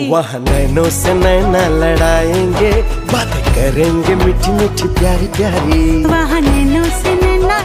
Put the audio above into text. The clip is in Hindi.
वहाँ नैनों से नैना लड़ाएंगे, बातें करेंगे मीठी मीठी प्यारी प्यारी। वहाँ नैनों से